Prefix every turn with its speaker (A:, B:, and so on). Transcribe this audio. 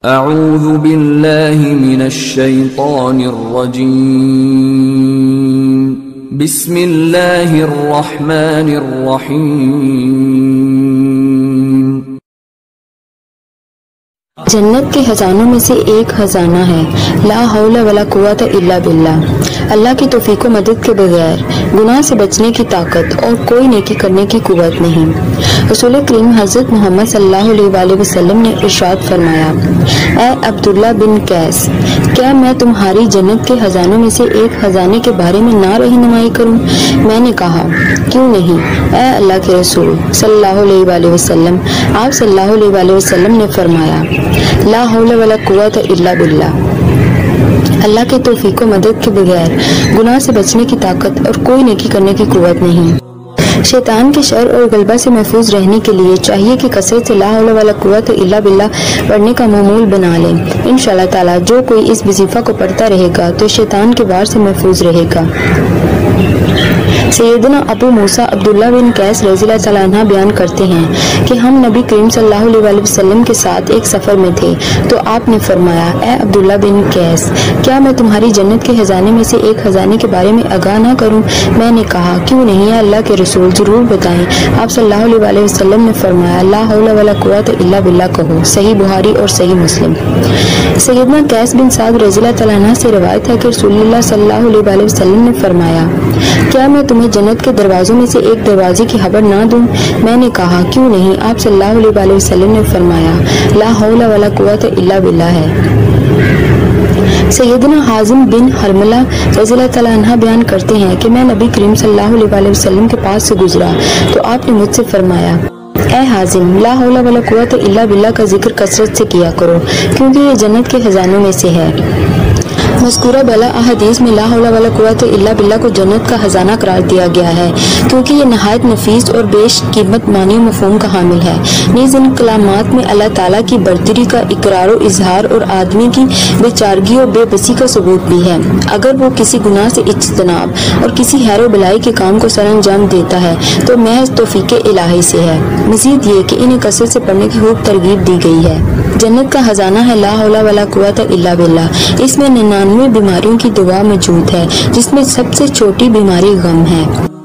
A: اعوذ باللہ من الشیطان الرجیم بسم اللہ الرحمن الرحیم۔
B: جنت کے خزانوں میں سے ایک خزانہ ہے لا حول ولا قوت الا باللہ، اللہ کی توفیق و مدد کے بغیر گناہ سے بچنے کی طاقت اور کوئی نیکی کرنے کی قوت نہیں۔ رسول کریم حضرت محمد صلی اللہ علیہ وآلہ وسلم نے ارشاد فرمایا، اے عبداللہ بن قیس، کیا میں تمہاری جنت کے خزانوں میں سے ایک خزانے کے بارے میں نہ رہنمائی کروں؟ میں نے کہا کیوں نہیں اے اللہ کے رسول صلی اللہ علیہ وآلہ وسلم۔ آپ صلی اللہ علیہ وآلہ وسلم نے فرمایا، لا حول ولا قوت الا باللہ، اللہ کے توفیق و مدد کے بغیر گناہ سے بچنے کی طاقت اور کوئی نیکی کرنے کی قوت نہیں۔ شیطان کے شر اور غلبہ سے محفوظ رہنے کے لیے چاہیے کہ کثرت سے لا حول ولا قوت الا باللہ پڑھنے کا معمول بنا لیں۔ انشاءاللہ تعالی جو کوئی اس وظیفہ کو پڑھتا رہے گا تو شیطان کے وار سے محفوظ رہے گا۔ سیدنا ابو موسیٰ عبداللہ بن قیس رضی اللہ تعالیٰ عنہ بیان کرتے ہیں کہ ہم نبی کریم صلی اللہ علیہ وآلہ وسلم کے ساتھ ایک سفر میں تھے تو آپ نے فرمایا، اے عبداللہ بن قیس، کیا میں تمہاری جنت کے خزانے میں سے ایک خزانے کے بارے میں آگاہ نہ کروں؟ میں نے کہا کیوں نہیں ہے اللہ کے رسول، ضرور بتائیں۔ آپ صلی اللہ علیہ وآلہ وسلم نے فرمایا، لا حول ولا قوت الا باللہ کہو۔ صحیح بخاری اور صحیح مسلم۔ سیدنا قیس بن سعد رضی اللہ تعالیٰ عنہ سے روایت ہے کہ رسول اللہ صلی اللہ علیہ وآلہ وسلم نے فرمایا، کیا میں تمہیں جنت کے دروازوں میں سے ایک دروازے کی خبر نہ دوں؟ میں نے کہا کیوں نہیں؟ آپ صلی اللہ علیہ وآلہ وسلم نے فرمایا، لا حول ولا قوت الا باللہ ہے۔ سیدنا حازم بن حرملہ رضی اللہ تعالیٰ عنہ بیان کرتے ہیں کہ میں نبی کریم صلی اللہ علیہ وآلہ وسلم کے پاس سے گزرا تو آپ نے مجھ سے فرمایا، اے حازم، لا حول ولا قوت الا باللہ کا ذکر کثرت سے کیا کرو کیونکہ یہ جنت کے خزانوں میں سے ہے۔ مذکورہ بالا احادیث میں لا حول ولا قوت الا باللہ کو جنت کا خزانہ قرار دیا گیا ہے کیونکہ یہ نہایت نفیس اور بیش قیمت معنی و مفہوم کا حامل ہے۔ نیز ان کلامات میں اللہ تعالیٰ کی برتری کا اقرار و اظہار اور آدمی کی بے چارگی اور بے بسی کا ثبوت بھی ہے۔ اگر وہ کسی گناہ سے اجتناب اور کسی خیر و بلائی کے کام کو سر انجام دیتا ہے تو محض توفیق الہی سے ہے۔ مزید یہ کہ انہیں کثرت سے پڑھنے کی خوب ترغیب دی گئی ہے۔ جنت کا خزانہ ہے لا حول ولا قوت الا باللہ۔ اس میں 99 بیماریوں کی دوا موجود ہے جس میں سب سے چھوٹی بیماری غم ہے۔